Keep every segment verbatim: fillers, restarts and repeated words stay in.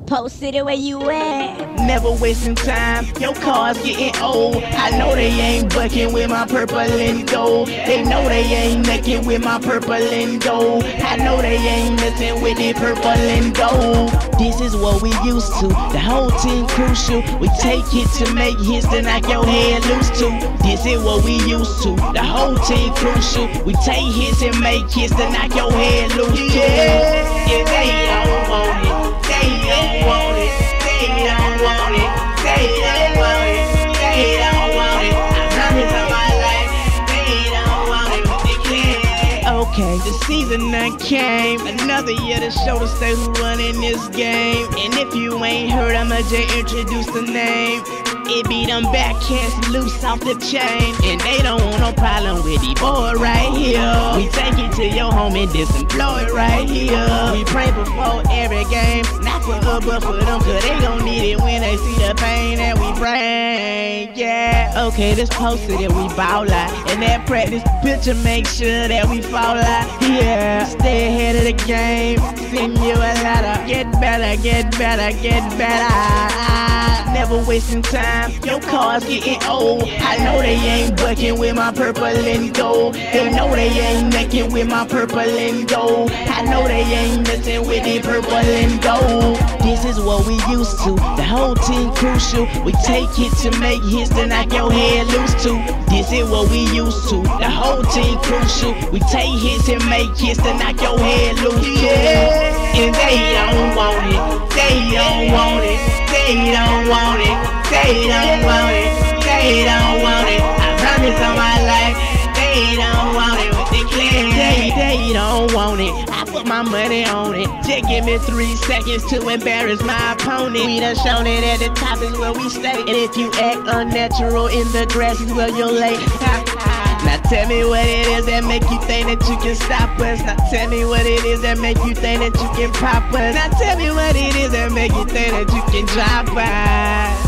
Posted it where you at. Never wasting time, your car's getting old. I know they ain't bucking with my purple and gold. They know they ain't necking with my purple and gold. I know they ain't messing with it purple and gold. This is what we used to, the whole team crucial. We take it to make hits to knock your head loose too. This is what we used to, the whole team crucial. We take hits and make hits to knock your head loose too. Yeah, yeah, they don't want it, they don't want it, they don't want it, they don't want it, they don't want it. I promise on my life, they don't want it, but they can't. Okay, the season done came, another year to show the state who running this game. And if you ain't heard, I'ma just introduce the name. It be them backhands loose off the chain, and they don't want no problem with the boy right here. We take it to your home and disemploy right here. We pray before every game, not for us but for them, cause they gon' need it when they see the pain that we bring. Yeah, okay, this poster that we ball out, and that practice picture make sure that we fall out. Yeah, stay ahead of the game, send you a letter. Get better, get better, get better. Never wasting time, your car's getting old. I know they ain't bucking with my purple and gold. They know they ain't necking with my purple and gold. I know they ain't messing with it purple and gold. This is what we used to, the whole team crucial. We take it to make hits to knock your head loose too. This is what we used to, the whole team crucial. We take hits and make hits to knock your head loose too. Yeah, and they don't want it, they don't want it, they don't want it, they don't want it, they don't want it. I promise on my life, they don't want it, but they can't. They, they don't want it, I put my money on it. Just give me three seconds to embarrass my opponent. We done shown it at the top is where we stay. And if you act unnatural in the grass is where you'll lay. Now tell me what it is that make you think that you can stop us. Now tell me what it is that make you think that you can pop us. Now tell me what it is that make you think that you can drop us.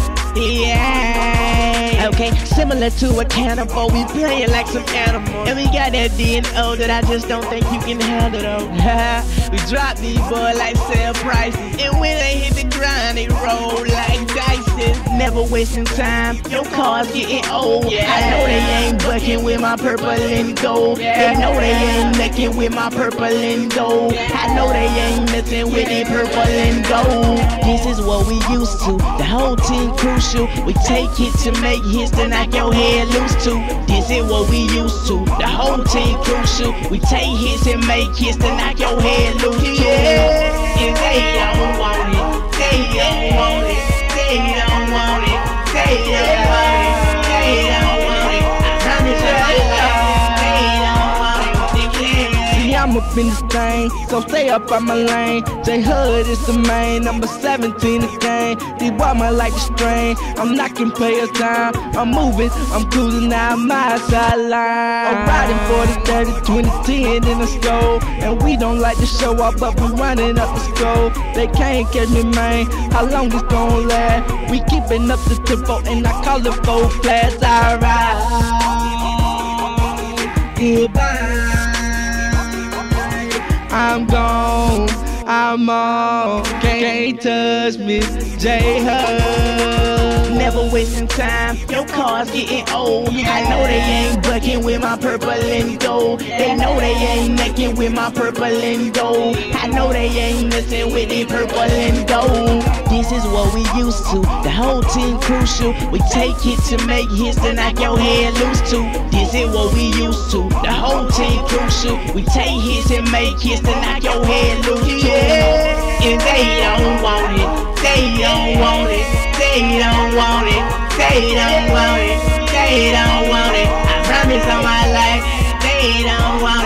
Yeah. Okay, similar to a cannibal, we playing like some animals. And we got that D N O that I just don't think you can handle though. We drop these boys like sale prices, and when they hit the grind, they roll like dices. Never wasting time, your car's getting old. Yeah. I know they ain't bucking with my purple and gold. Yeah. They know they ain't necking with my purple and gold. Yeah. I know they ain't messing with it purple and gold. This is what we used to, the whole team crucial. We take it to make hits to knock your head loose too. This is what we used to, the whole team crucial. We take hits and make hits to knock your head loose too. Yeah, and they don't want it, they don't want it, they don't want it, they don't want it, they don't want it. I promise you my life, they don't want it, but they can't. See, I'm up in this thing, so stay up on my lane. J Hood is the main, number seventeen the game. These boys might like the strain, I'm knocking players down. I'm moving, I'm cruising down my sideline. I'm riding forty, thirty, twenty, ten in the scope. And we don't like to show up, but we running up the scope. They can't catch me, man, how long this gon' last? We keeping up the tempo, and I call it full class. Alright, goodbye, I'm gone, I'm on, can't touch me, J Hood. Never wasting time, your car's getting old. I know they ain't bucking with my purple and gold. They know they ain't necking with my purple and gold. I know they ain't messing with it purple and gold. This is what we used to, the whole team crucial. We take it to make hits to knock your head loose too. This is what we used to, the whole team crucial. We take hits and make hits to knock your head loose too. Yeah, and they don't want it, they don't want it, they don't want it, they don't want it, they don't want it. I promise on my life, they don't want it.